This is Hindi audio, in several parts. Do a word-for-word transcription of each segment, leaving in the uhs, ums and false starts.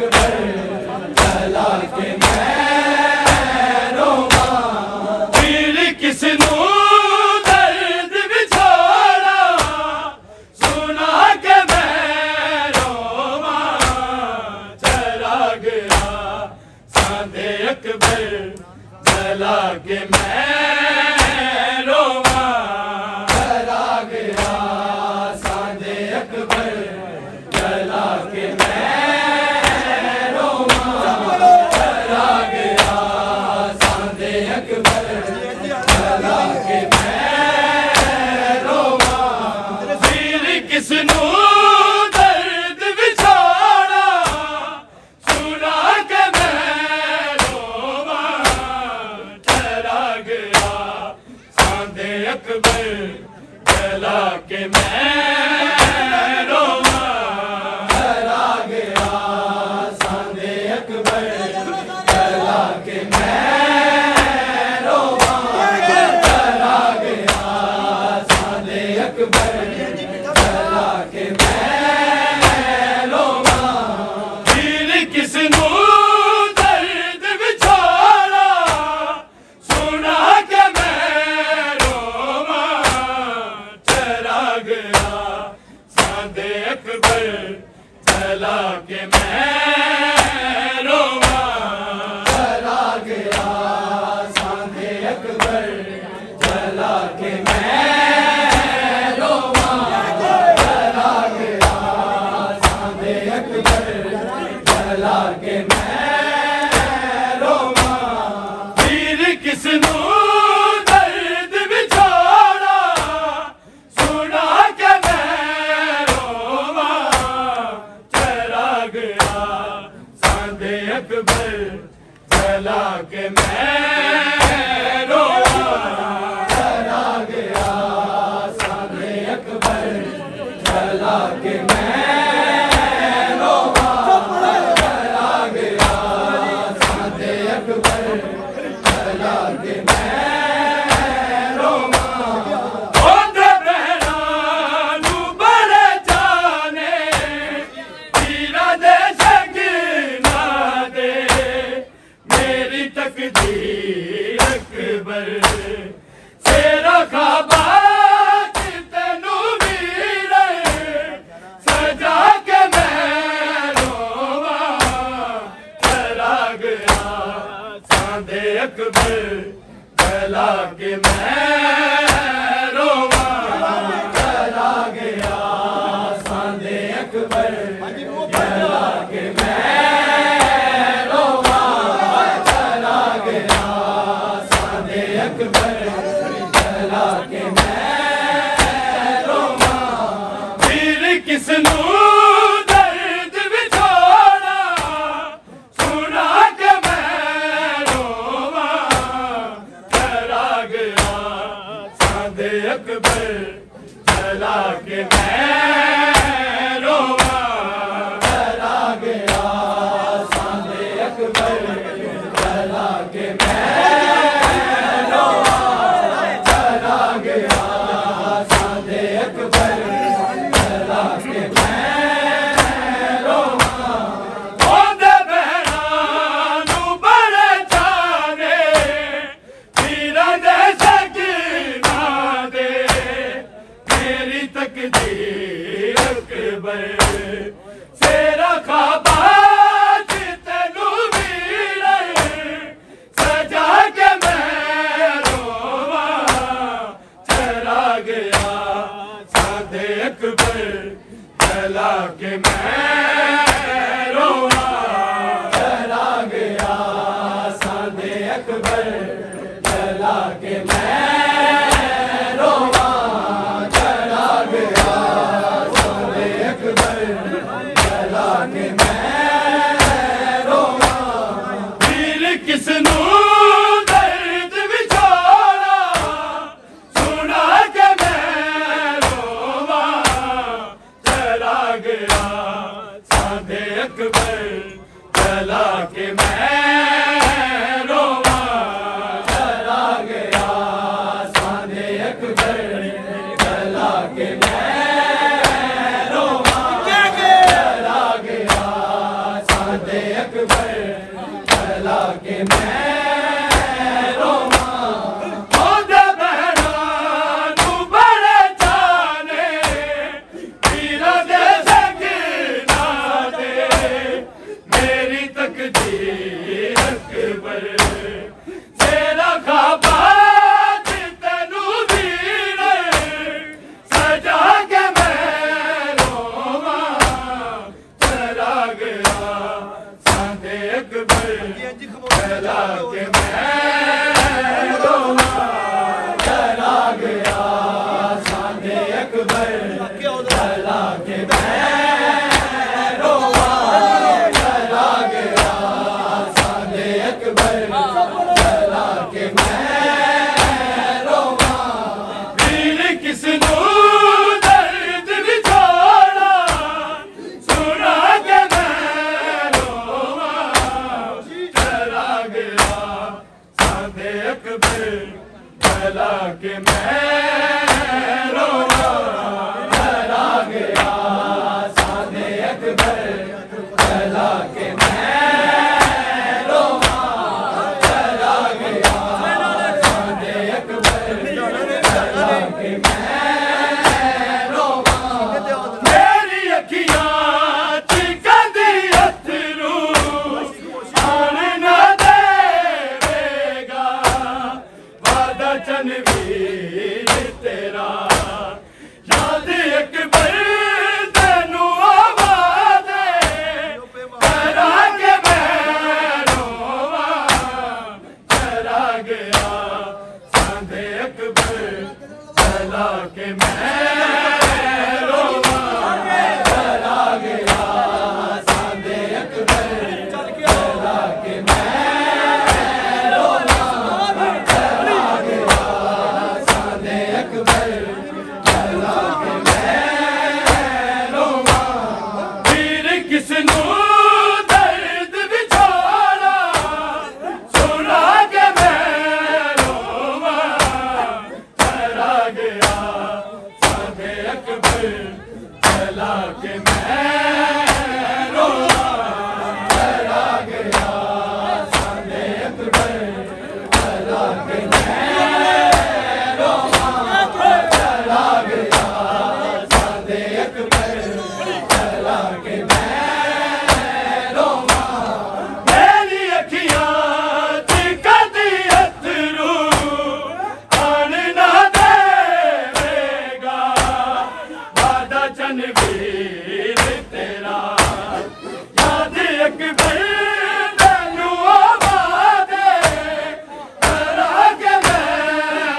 अकबर जला के मैं रोवां पीर किसनू दर्द विछोड़ा सुना के मैं रोवां चला गया सांदे अकबर जला के मैं रोवां चला गया सांदे अकबर जला के मैं रोवां चला गया सांदे अकबर जला के मैं रोवां पीर किसनू दर्द विछोड़ा सुना के मैं रोवां चला गया सांदे अकबर जला के मैं रोवां चला गया सांदे अकबर जला के मैं रोवां चला गया सांदे अकबर जला के मैं रोवां पीर किसनू दर्द विछोड़ा सुना के मैं रोवां चला गया सांदे अकबर जला के मैं रोवां चला गया सांदे अकबर जला के मैं रोवां चला गया सांदे अकबर जला के मैं रोवां पीर किसनू दर्द विछोड़ा सुना के मैं रोवां चला गया सांदे अकबर जला के मैं रोवां चला गया सांदे अकबर जला के मैं रोवां चला गया सांदे अकबर जला के मैं रोवां ओदे बहना नू बड़े जाने पीरा दे शकीना दे मेरी तकदीर अकबर सेरा खाबात तेनू वीर सजा के मैं रोवां चला गया सांदे अकबर जला के मैं रोवां चला गया सांदे अकबर जला के मैं रोवां चला गया सांदे अकबर जला के मैं रोवां पीर किसनू दर्द विछोड़ा सुना के मैं रोवां चला गया सांदे अकबर जला के मैं रोवां चला गया सांदे अकबर जला के मैं रोवां चला गया सांदे अकबर जला के मैं रोवां ओदे बहना नू बड़े जाने पीरा दे शकीना दे मेरी तकदीर अकबर सेरा खाबात तेनू वीर सजा के मैं रोवां चला गया सांदे अकबर जला के मैं रोवां चला गया सांदे अकबर जला के मैं रोवां चला गया सांदे अकबर जला के मैं रोवां पीर किसनू दर्द विछोड़ा सुना के मैं रोवां चला गया सांदे अकबर जला के मैं रोवां चला गया सांदे अकबर जला के मैं रोवां चला गया सादे अकबर चला के मैं रोवां ओदे बहना तू बड़े जाने पीरा दे सकना दे मेरी तकदीर अकबर तेरा खाबा तेनू वीर सजा के मैं रोवां चला गया सादे अकबर चला के मैं रोवां चला गया सादे अकबर चला के मैं रोवां चला गया सादे अकबर चला के मैं रोवां वीर किसनू दर्द विछोड़ा सुना के मैं रोवां चला गया सादे अकबर चला के मैं रोवां चला गया सादे अकबर चला के मैं रोवां चला गया सादे अकबर चला के मैं रोवां मेरी अखियां चिकदी अथरू आने ना देवेगा वादा चनवीर तेरा याद अकबर तेनू आवाज़े चला के मैं रोवां चला गया सादे अकबर चला के मैं रोवां चला गया सादे अकबर चला के मैं रोवां चला गया सादे अकबर चला के मैं रोवां वीर किसनू दर्द विछोड़ा सुना के मैं रोवां चला गया सादे अकबर चला के मैं रोवां चला गया सादे अकबर चला के मैं रोवां चला गया सादे अकबर चला के मैं रोवां मेरी अखियां चिकदी अथरू आने ना देवेगा वादा चनवीर तेरा याद अकबर तेनू आवाज़े चला के मैं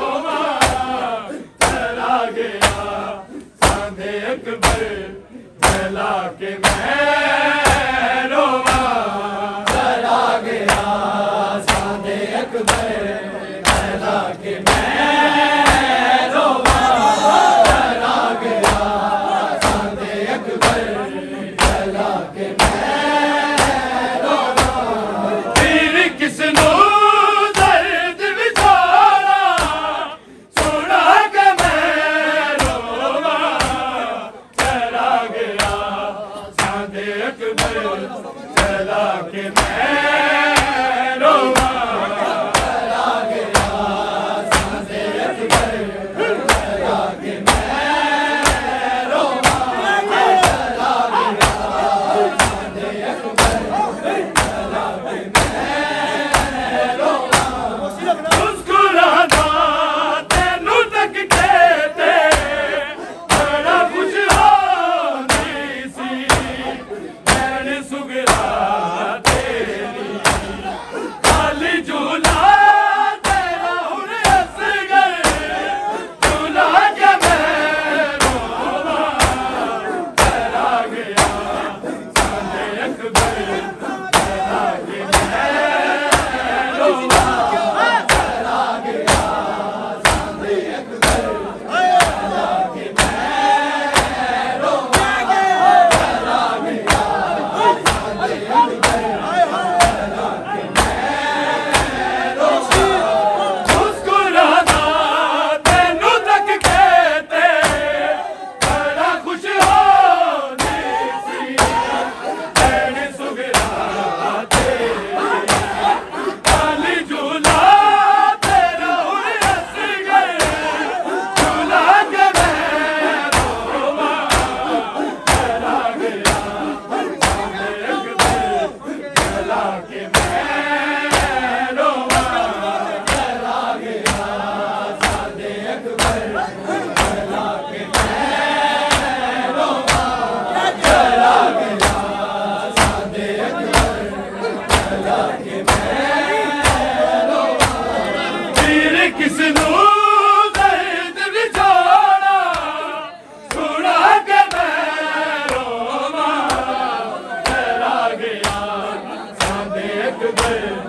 रोवां चला गया सादे अकबर चला के मैं रोवां चला गया सादे अकबर चला के मैं रोवां चला गया सादे अकबर चला के मैं रोवां वीर किसनू दर्द विछोड़ा सुना के मैं रोवां चला गया सादे अकबर चला के मैं रोवां चला गया सादे अकबर चला के मैं रोवां चला गया सादे अकबर चला के मैं रोवां मुस्कुराना तेनू तक कहते बड़ा कुछ होनी सी नैन सुगरा तेरी खाली झूला तेरा हुन असगर झूला के मैं रोवां चला गया सादे अकबर चला के मैं रोवां चला गया सादे अकबर चला के मैं रोवां चला गया सादे है